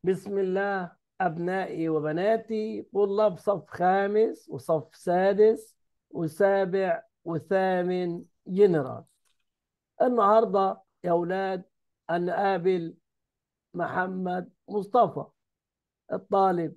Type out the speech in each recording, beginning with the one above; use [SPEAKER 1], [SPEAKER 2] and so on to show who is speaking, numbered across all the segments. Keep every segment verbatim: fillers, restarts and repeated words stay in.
[SPEAKER 1] بسم الله أبنائي وبناتي طلاب صف خامس وصف سادس وسابع وثامن جنرال. النهاردة يا أولاد هنقابل محمد مصطفى الطالب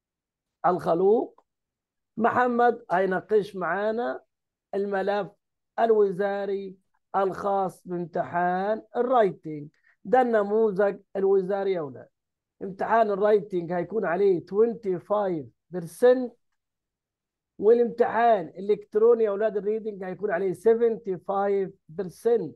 [SPEAKER 1] الخلوق. محمد هيناقش معانا الملف الوزاري الخاص بامتحان الرايتنج. ده النموذج الوزاري يا أولاد. امتحان الرايتنج هيكون عليه خمسة وعشرين بالمية، والامتحان الالكتروني يا اولاد الريدنج هيكون عليه خمسة وسبعين بالمية.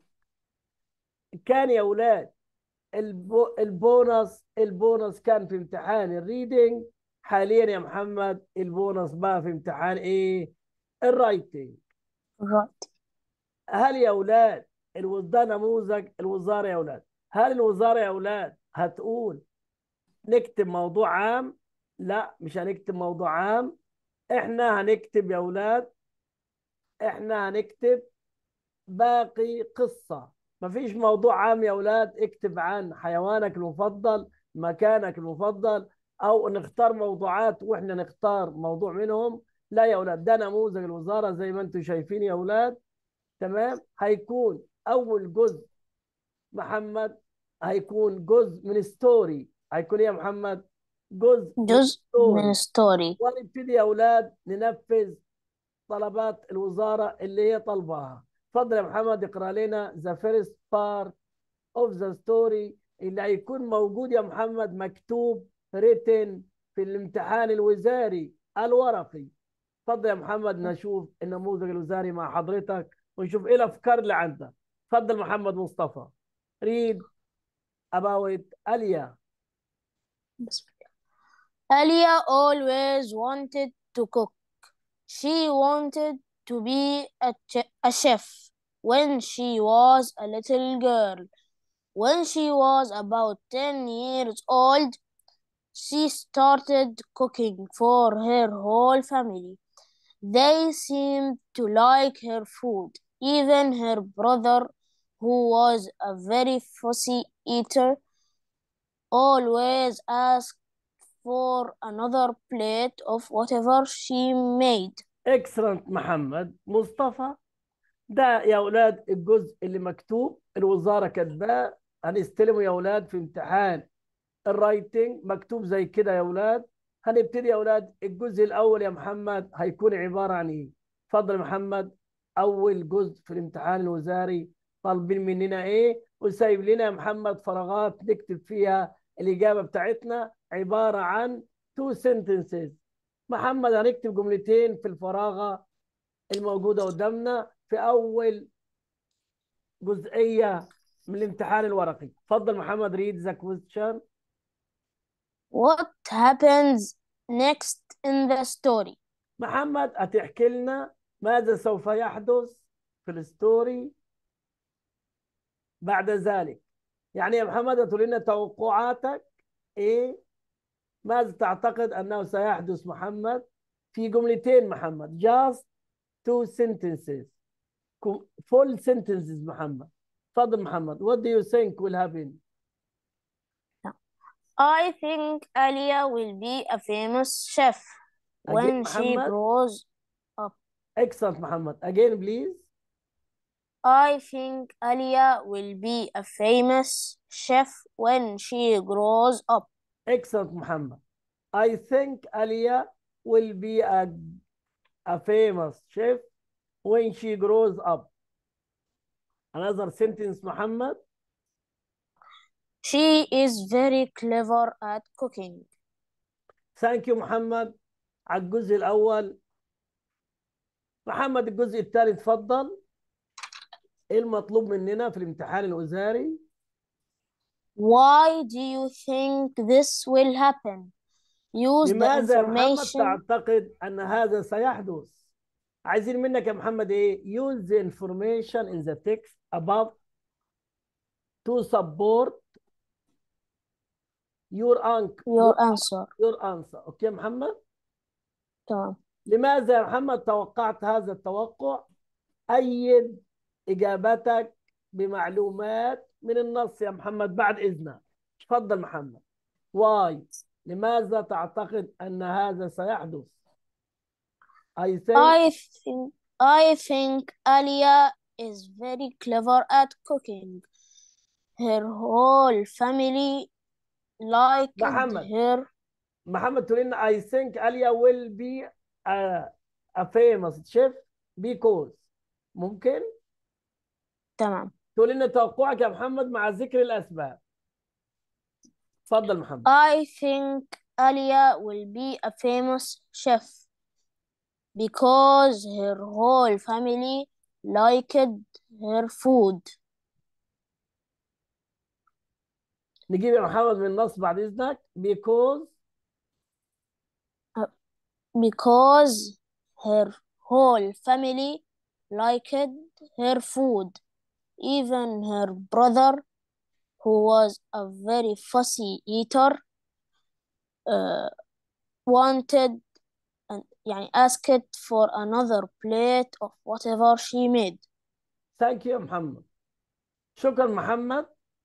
[SPEAKER 1] كان يا اولاد البو البونص البونص كان في امتحان الريدنج. حاليا يا محمد البونص بقى في امتحان ايه؟ الرايتنج.
[SPEAKER 2] Right.
[SPEAKER 1] هل يا اولاد الوز- ده نموذج الوزاره يا اولاد؟ هل الوزاره يا اولاد هتقول نكتب موضوع عام؟ لا، مش هنكتب موضوع عام. احنا هنكتب يا اولاد احنا هنكتب باقي قصة. مفيش موضوع عام يا اولاد. اكتب عن حيوانك المفضل، مكانك المفضل، او نختار موضوعات واحنا نختار موضوع منهم. لا يا اولاد، ده نموذج الوزارة زي ما انتم شايفين يا اولاد. تمام. هيكون اول جزء محمد هيكون جزء من ستوري. هيكون إيه يا محمد؟ جزء من
[SPEAKER 2] جزء من
[SPEAKER 1] ستوري.
[SPEAKER 2] ستوري.
[SPEAKER 1] ونبتدي يا اولاد ننفذ طلبات الوزاره اللي هي طلبها. اتفضل يا محمد اقرا لنا ذا فيرست بارت اوف ذا ستوري اللي هيكون موجود يا محمد مكتوب ريتن في الامتحان الوزاري الورقي. اتفضل يا محمد نشوف النموذج الوزاري مع حضرتك ونشوف ايه الافكار اللي عندك. اتفضل محمد مصطفى. read about Alia.
[SPEAKER 2] بسم الله. Alia always wanted to cook. She wanted to be a, ch- a chef when she was a little girl. When she was about ten years old, she started cooking for her whole family. They seemed to like her food. Even her brother, who was a very fussy eater, always asked for another plate of whatever she made.
[SPEAKER 1] اكسلنت محمد مصطفى. ده يا اولاد الجزء اللي مكتوب الوزاره كاتباه. هنستلمه يا اولاد في امتحان الرايتنج مكتوب زي كده يا اولاد. هنبتدي يا اولاد. الجزء الاول يا محمد هيكون عباره عن ايه؟ اتفضل يا محمد. اول جزء في الامتحان الوزاري طالبين مننا ايه؟ وسايب لنا يا محمد فراغات نكتب فيها الاجابه بتاعتنا عباره عن تو sentences. محمد هنكتب جملتين في الفراغه الموجوده قدامنا في اول جزئيه من الامتحان الورقي. اتفضل محمد read the question.
[SPEAKER 2] What happens next in the story?
[SPEAKER 1] محمد هتحكي لنا ماذا سوف يحدث في الستوري بعد ذلك. يعني يا محمد هتقول لنا توقعاتك ايه؟ ماذا تعتقد انه سيحدث محمد في جملتين محمد. just two sentences. full sentences محمد. تفضل محمد. what do you think will happen?
[SPEAKER 2] I think Alia will be a famous chef
[SPEAKER 1] again
[SPEAKER 2] when she
[SPEAKER 1] محمد.
[SPEAKER 2] grows up.
[SPEAKER 1] excellent محمد. again please.
[SPEAKER 2] I think Alia will be a famous chef when she grows up.
[SPEAKER 1] excellent محمد. I think Alia will be a, a famous chef when she grows up. Another sentence محمد.
[SPEAKER 2] She is very clever at cooking.
[SPEAKER 1] ثانك يو محمد على الجزء الاول. محمد الجزء الثاني اتفضل. ايه المطلوب مننا في الامتحان الوزاري؟
[SPEAKER 2] Why do you think this will happen? Use the
[SPEAKER 1] لماذا يا محمد
[SPEAKER 2] information.
[SPEAKER 1] تعتقد ان هذا سيحدث؟ عايزين منك يا محمد ايه؟ use the information in the text above to support your answer.
[SPEAKER 2] Your answer.
[SPEAKER 1] your answer. اوكي يا محمد.
[SPEAKER 2] تمام.
[SPEAKER 1] لماذا يا محمد توقعت هذا التوقع؟ أيد إجابتك بمعلومات من النص يا محمد بعد إذنك. تفضل محمد. واي لماذا تعتقد أن هذا سيحدث؟ I think
[SPEAKER 2] I think I think Alia is very clever at cooking. Her whole family liked
[SPEAKER 1] محمد
[SPEAKER 2] her.
[SPEAKER 1] محمد تقول لنا I think Alia will be a, a famous chef because ممكن
[SPEAKER 2] تمام.
[SPEAKER 1] تقول لنا توقعك يا محمد مع ذكر الأسباب. اتفضل محمد.
[SPEAKER 2] I think Alia will be a famous chef because her whole family liked her food.
[SPEAKER 1] نجيب يا محمد من النص بعد إذنك because
[SPEAKER 2] because her whole family liked her food. Even her brother, who was a very fussy eater, uh, wanted and يعني asked for another plate of whatever she made.
[SPEAKER 1] ثانك يو يا محمد. شكرا محمد.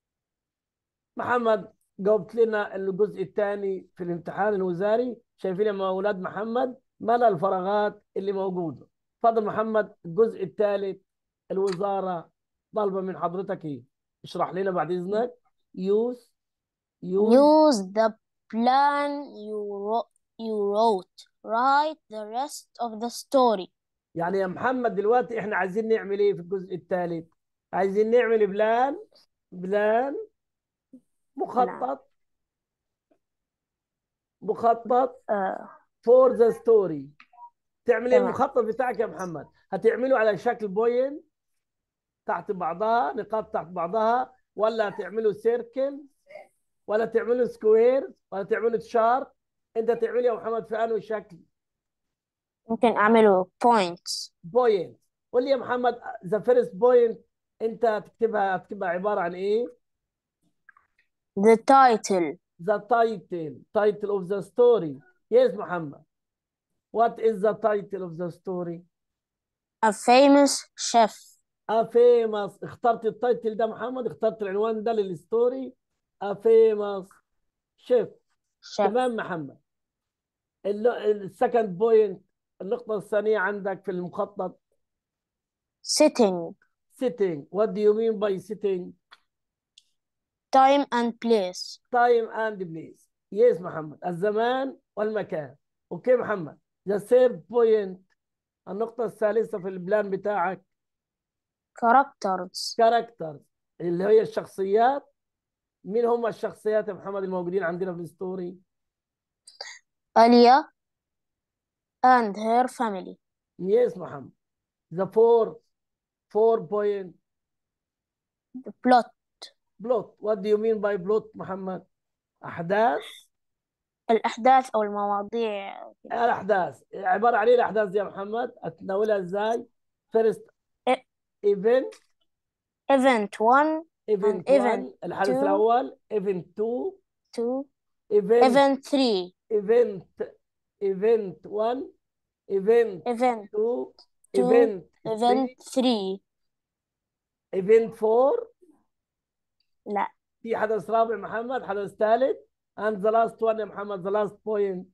[SPEAKER 1] محمد جاوبت لنا الجزء الثاني في الامتحان الوزاري. شايفين يا اولاد محمد ملأ الفراغات اللي موجوده. اتفضل محمد الجزء الثالث الوزاره طالبه من حضرتك ايه؟ اشرح لنا بعد اذنك. use use
[SPEAKER 2] Use the plan you wrote. You wrote. Write the rest of the story.
[SPEAKER 1] يعني يا محمد دلوقتي احنا عايزين نعمل ايه في الجزء الثالث؟ عايزين نعمل بلان بلان مخطط مخطط
[SPEAKER 2] آه.
[SPEAKER 1] for the story. تعمل ايه
[SPEAKER 2] تمام.
[SPEAKER 1] المخطط بتاعك يا محمد؟ هتعمله على شكل بوينت تحت بعضها، نقاط تحت بعضها، ولا تعمله سيركل، ولا تعمله سكوير، ولا تعمله تشارت؟ انت تعمله يا محمد في انه شكل؟
[SPEAKER 2] ممكن أعمله points.
[SPEAKER 1] بوينت. قول لي يا محمد ذا فيرست بوينت انت هتكتبها هتكتبها عباره عن ايه؟
[SPEAKER 2] The title.
[SPEAKER 1] ذا تايتل تايتل اوف ذا ستوري. يس محمد. وات از ذا تايتل اوف ذا ستوري؟
[SPEAKER 2] A famous chef.
[SPEAKER 1] ا فيموس. اخترت التايتل ده محمد، اخترت العنوان ده للستوري. ا فيموس شيف.
[SPEAKER 2] Chef.
[SPEAKER 1] تمام محمد. السكند بوينت النقطة الثانية عندك في المخطط
[SPEAKER 2] Sitting.
[SPEAKER 1] sitting. What do you mean by sitting?
[SPEAKER 2] Time and place.
[SPEAKER 1] Time and place. Yes محمد. الزمان والمكان. اوكي محمد. The third point النقطة الثالثة في البلان بتاعك
[SPEAKER 2] Characters.
[SPEAKER 1] characters اللي هي الشخصيات. مين هم الشخصيات يا محمد الموجودين عندنا في الستوري؟
[SPEAKER 2] Alia and her family.
[SPEAKER 1] Yes محمد. The four four point
[SPEAKER 2] The plot.
[SPEAKER 1] plot. What do you mean by plot محمد؟ أحداث.
[SPEAKER 2] الأحداث أو المواضيع.
[SPEAKER 1] الأحداث عبارة عن إيه الأحداث دي يا محمد؟ أتناولها إزاي؟ first
[SPEAKER 2] E-
[SPEAKER 1] event
[SPEAKER 2] Event one and
[SPEAKER 1] event
[SPEAKER 2] event
[SPEAKER 1] one الحدث
[SPEAKER 2] two,
[SPEAKER 1] الأول. event two
[SPEAKER 2] two,
[SPEAKER 1] event
[SPEAKER 2] event three,
[SPEAKER 1] event event one event
[SPEAKER 2] event
[SPEAKER 1] two
[SPEAKER 2] two,
[SPEAKER 1] event
[SPEAKER 2] event
[SPEAKER 1] three
[SPEAKER 2] three.
[SPEAKER 1] event four.
[SPEAKER 2] لا.
[SPEAKER 1] في حدث رابع محمد، حدث ثالث. and the last one يا محمد the last point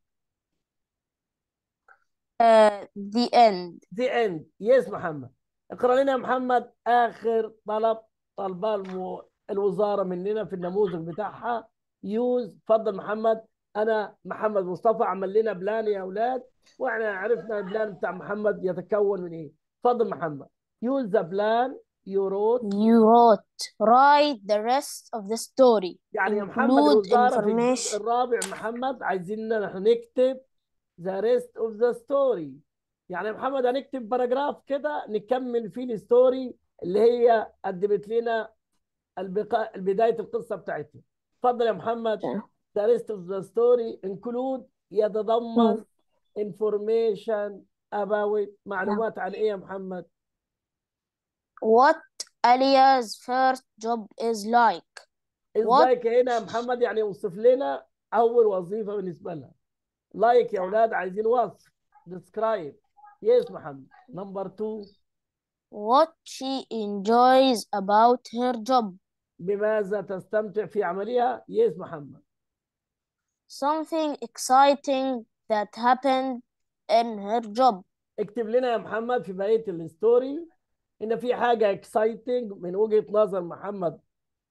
[SPEAKER 2] uh, the end.
[SPEAKER 1] the end. yes محمد. اقرأ لنا يا محمد آخر طلب طلبها المو... الوزارة مننا في النموذج بتاعها. يوز. تفضل محمد. أنا محمد مصطفى عمل لنا بلان يا أولاد، وإحنا عرفنا البلان بتاع محمد يتكون من إيه. تفضل محمد. use the plan you wrote.
[SPEAKER 2] You wrote. Write the rest of the story.
[SPEAKER 1] يعني يا محمد
[SPEAKER 2] Include
[SPEAKER 1] الوزارة في الجزء
[SPEAKER 2] information.
[SPEAKER 1] الرابع محمد عايزيننا نحن نكتب the rest of the story. يعني يا محمد هنكتب باراجراف كده نكمل فيه الستوري اللي هي قدمت لنا البقاء بداية القصة بتاعتها. اتفضل يا محمد. the rest of the story include يتضمن information about معلومات عن ايه يا محمد؟
[SPEAKER 2] What Alia's first job is like.
[SPEAKER 1] ازيك هنا يا محمد يعني اوصف لنا اول وظيفة بالنسبة لها. لايك يا اولاد عايزين وصف. describe. yes محمد. number two
[SPEAKER 2] What she enjoys about her job.
[SPEAKER 1] بماذا تستمتع في عملها؟ yes محمد.
[SPEAKER 2] something exciting that happened in her job.
[SPEAKER 1] اكتب لنا يا محمد في بقية الستوري إن في حاجة اكسايتنج من وجهة نظر محمد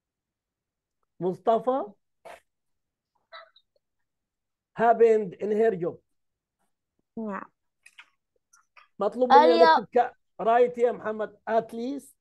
[SPEAKER 1] مصطفى happened in her job.
[SPEAKER 2] نعم.
[SPEAKER 1] مطلوب مننا
[SPEAKER 2] آلية
[SPEAKER 1] نكتب ك... رايت يا محمد at least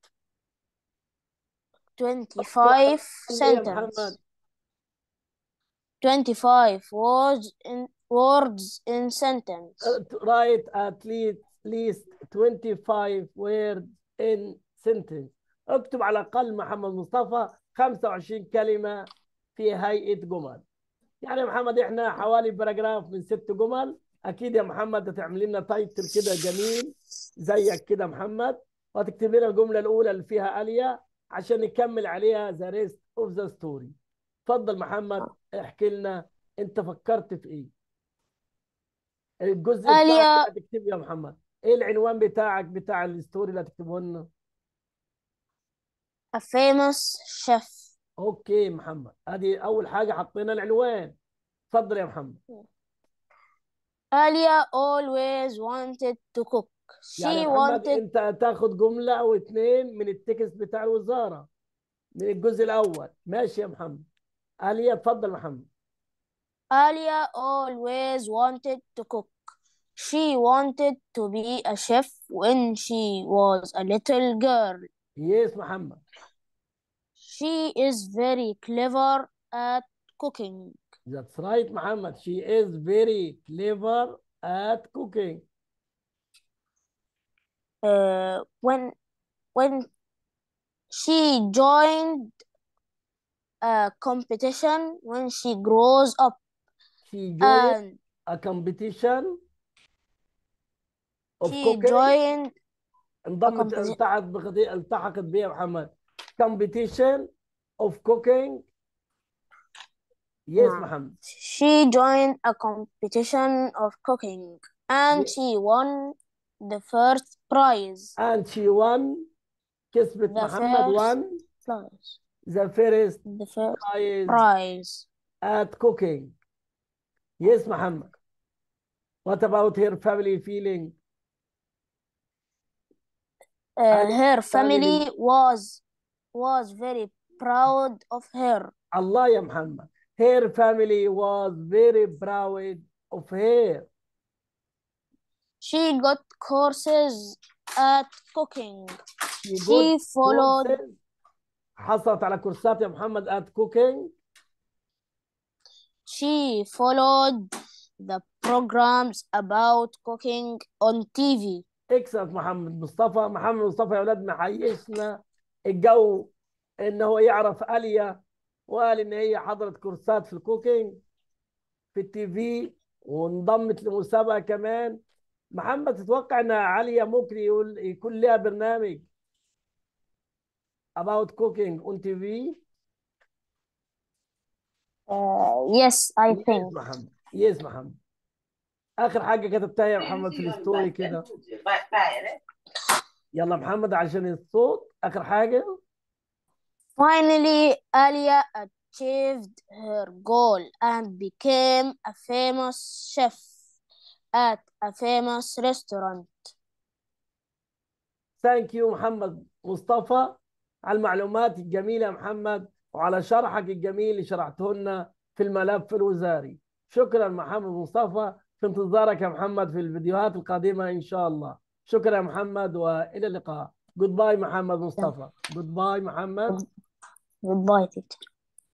[SPEAKER 2] twenty-five
[SPEAKER 1] إيه يا محمد؟
[SPEAKER 2] sentence. twenty-five words in words in sentence.
[SPEAKER 1] write at least least twenty-five words in sentence. اكتب على الأقل محمد مصطفى خمسة وعشرين كلمة في هيئة جمل. يعني يا محمد احنا حوالي باراجراف من ست جمل. اكيد يا محمد هتعمل لنا تايتل كده جميل زيك كده محمد، وهتكتب لنا الجملة الأولى اللي فيها آلية عشان نكمل عليها the rest of the story. اتفضل محمد احكي لنا انت فكرت في ايه؟ الجزء بتاعك
[SPEAKER 2] آلية
[SPEAKER 1] اللي هتكتبه يا محمد، ايه العنوان بتاعك بتاع الستوري اللي هتكتبه لنا؟
[SPEAKER 2] a famous chef.
[SPEAKER 1] اوكي محمد، ادي اول حاجه حطينا العنوان. اتفضل يا محمد.
[SPEAKER 2] آلية always wanted to cook.
[SPEAKER 1] يعني
[SPEAKER 2] She
[SPEAKER 1] يا محمد
[SPEAKER 2] wanted
[SPEAKER 1] انت هتاخد جمله او اتنين من التكست بتاع الوزاره من الجزء الاول. ماشي يا محمد. آلية اتفضل محمد.
[SPEAKER 2] Alia always wanted to cook. She wanted to be a chef when she was a little girl.
[SPEAKER 1] يس محمد.
[SPEAKER 2] She is very clever at cooking.
[SPEAKER 1] That's right محمد. She is very clever at cooking.
[SPEAKER 2] Uh, when when she joined a competition when she grows up,
[SPEAKER 1] She joined
[SPEAKER 2] and
[SPEAKER 1] a competition of
[SPEAKER 2] she
[SPEAKER 1] cooking.
[SPEAKER 2] joined a
[SPEAKER 1] انضمت
[SPEAKER 2] competition.
[SPEAKER 1] التحقت بقضية التحقت بها محمد. competition of cooking. Yes
[SPEAKER 2] نعم.
[SPEAKER 1] محمد.
[SPEAKER 2] She joined a competition of cooking and
[SPEAKER 1] Yes.
[SPEAKER 2] she won the first prize.
[SPEAKER 1] and she won. كسبت
[SPEAKER 2] The
[SPEAKER 1] محمد
[SPEAKER 2] first
[SPEAKER 1] won
[SPEAKER 2] prize.
[SPEAKER 1] the first
[SPEAKER 2] The first
[SPEAKER 1] prize
[SPEAKER 2] prize.
[SPEAKER 1] at cooking. Yes محمد. What about her family feeling?
[SPEAKER 2] Uh,
[SPEAKER 1] Ali
[SPEAKER 2] her
[SPEAKER 1] family.
[SPEAKER 2] family was was very proud of her.
[SPEAKER 1] الله يا محمد. Her family was very proud of her.
[SPEAKER 2] She got courses at cooking.
[SPEAKER 1] She
[SPEAKER 2] She
[SPEAKER 1] got
[SPEAKER 2] followed
[SPEAKER 1] courses. حصلت على كورسات يا محمد at cooking.
[SPEAKER 2] she followed the programs about cooking on T V.
[SPEAKER 1] اكسب محمد مصطفى. محمد مصطفى يا اولاد محيشنا الجو ان هو يعرف آلية، وقال ان هي حضرت كورسات في الكوكينج في التي في وانضمت لمسابقة كمان. محمد تتوقع ان آلية ممكن يقول يكون لها برنامج about cooking on تي في؟
[SPEAKER 2] Uh, yes, I
[SPEAKER 1] يس
[SPEAKER 2] think.
[SPEAKER 1] محمد. يس محمد. اخر حاجة كتبتها يا محمد في الستوري كده. يلا محمد عشان الصوت. اخر حاجة.
[SPEAKER 2] Finally, Alia achieved her goal and became a famous chef at a famous restaurant.
[SPEAKER 1] ثانك يو محمد مصطفى على المعلومات الجميلة يا محمد، وعلى شرحك الجميل اللي شرحته لنا في الملف الوزاري. شكرا محمد مصطفى. في انتظارك يا محمد في الفيديوهات القادمة إن شاء الله. شكرا يا محمد وإلى اللقاء. جود باي محمد مصطفى. جود باي محمد.
[SPEAKER 2] Goodbye, teacher.